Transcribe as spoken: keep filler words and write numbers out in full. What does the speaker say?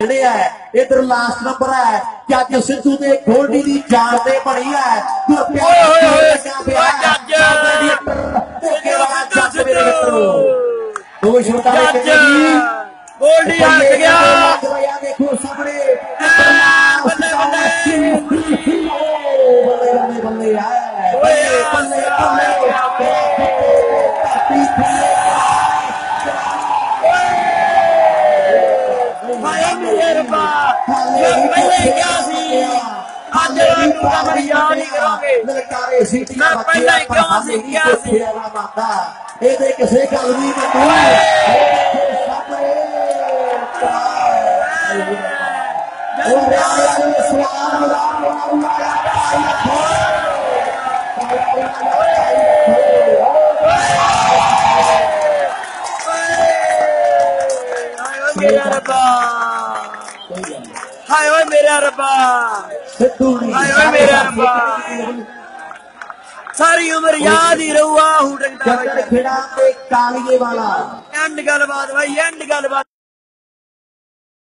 इधर last number है कि अज सिद्धू के गोल्डी की जान से बनी है दो शूटा गोल्डी हट गया देखो सामने किसी गल नहीं मेरा रब्बा हाय ओए मेरा रब्बा हाय ओए मेरा रब्बा सारी उम्र याद ही रहूगा खेड़ा कालिए वाला एंड गलबात भाई एंड गलबात।